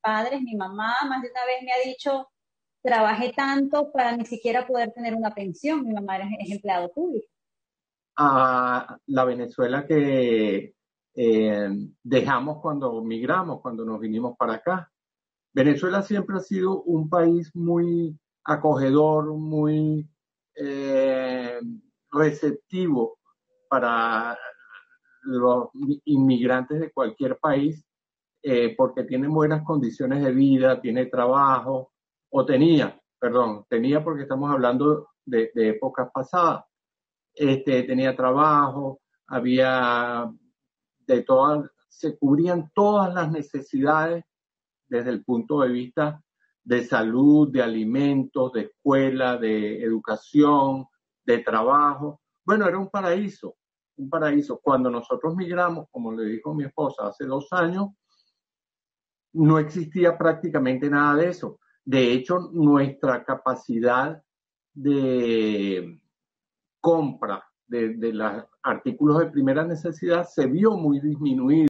padres, mi mamá más de una vez me ha dicho, trabajé tanto para ni siquiera poder tener una pensión. Mi mamá es empleado público. A la Venezuela que eh, dejamos cuando migramos, cuando nos vinimos para acá. Venezuela siempre ha sido un país muy acogedor, muy eh, receptivo para los inmigrantes de cualquier país, porque tienen buenas condiciones de vida, tiene trabajo, o tenía, perdón, tenía porque estamos hablando de épocas pasadas. Tenía trabajo, había de todas, se cubrían todas las necesidades desde el punto de vista de salud, de alimentos, de escuela, de educación, de trabajo. Bueno, era un paraíso, un paraíso. Cuando nosotros migramos, como le dijo mi esposa, hace 2 años, no existía prácticamente nada de eso. De hecho, nuestra capacidad de compra de los artículos de primera necesidad se vio muy disminuida.